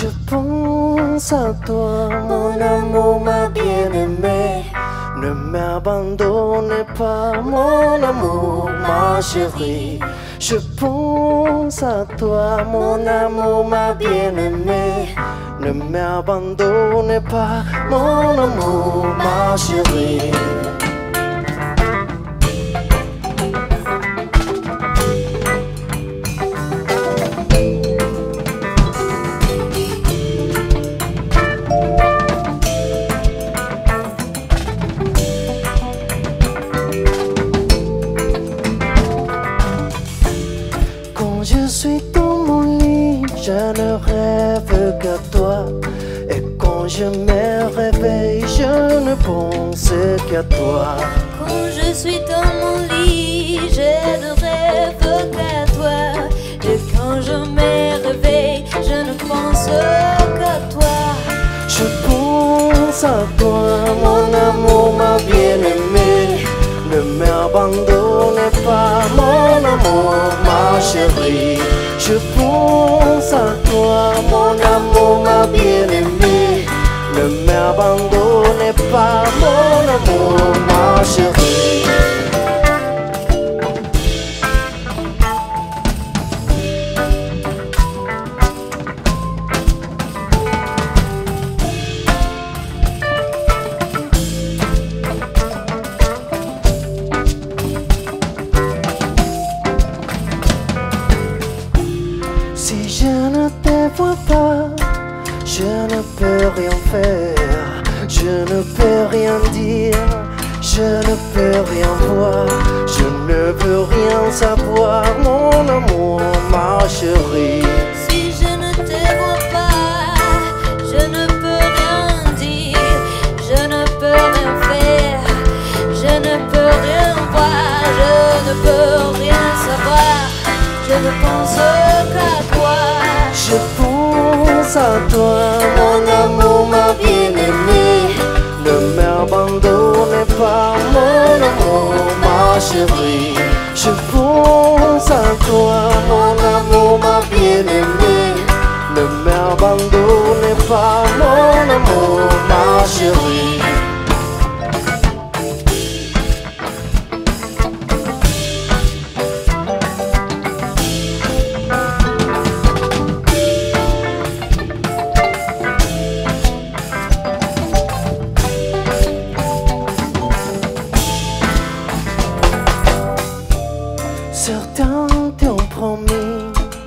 Je pense à toi, mon amour, ma bien-aimée. Ne m'abandonne pas, mon amour, ma chérie. Je pense à toi, mon amour, ma bien-aimée. Ne m'abandonne pas, mon amour, ma chérie. Je suis dans mon lit, je ne rêve qu'à toi. Et quand je me réveille, je ne pense qu'à toi. Quand je suis dans mon lit, je ne rêve qu'à toi. Et quand je me réveille, je ne pense qu'à toi. Je pense à toi, mon amour, ma bien-aimée. Ne m'abandonne pas, mon amour, ma chérie. Je pense à toi, mon amour, ma bien-aimée. Ne m'abandonne pas, mon amour, ma chérie. Si je ne te vois pas, je ne peux rien faire, je ne peux rien dire, je ne peux rien voir, je ne veux rien savoir, mon amour, ma chérie. Si je ne te vois pas, je ne peux rien dire, je ne peux rien faire, je ne peux rien voir, je ne peux rien savoir, je ne pense qu'à toi. Je pense à toi, mon amour, ma bien-aimée. Ne m'abandonne pas, mon amour, ma chérie. Je pense à toi, mon amour, ma bien-aimée. Ne m'abandonne pas, mon amour, ma chérie. Certains t'ont promis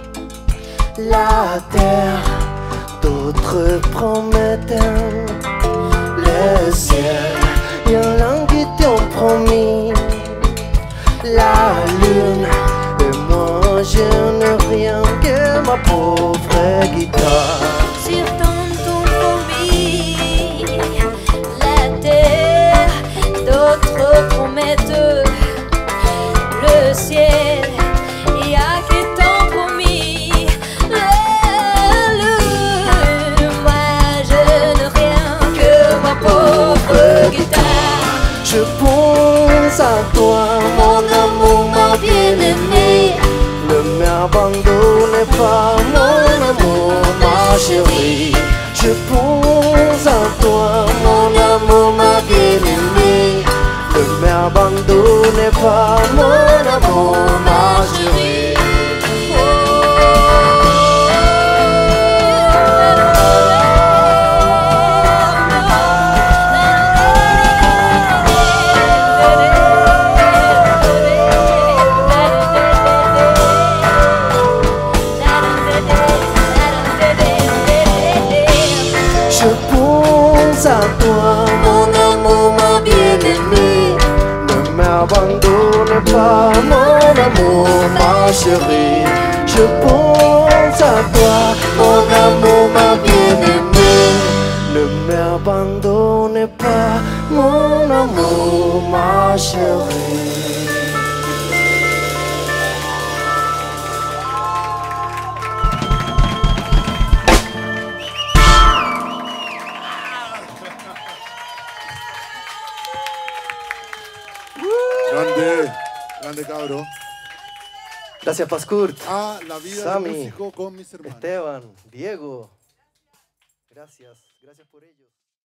la terre, d'autres promettent le ciel. Y'en a qui t'ont promis la lune, et moi je n'ai rien que ma pauvre guitare. Certains t'ont promis la terre, d'autres promettent le ciel. Et à qui t'ont promis la lune, moi je n'ai rien que ma pauvre guitare. Je pense à toi, mon amour, ma bien-aimée. Ne m'abandonne pas, mon amour, ma chérie. Je pense à toi, mon amour, ma bien-aimée. Ne m'abandonne pas, mon amour, ma chérie. Je pense à toi, mon amour, ma bien-aimée. Ne m'abandonne pas, mon amour, ma chérie. Je pense à toi, mon amour, ma bien-aimée. Ne m'abandonne pas, mon amour, ma chérie. Grande, grande cabro. Gracias, Pascurt. Ah, la vida Sammy, de músico con mis hermanos. Esteban, Diego. Gracias por ellos.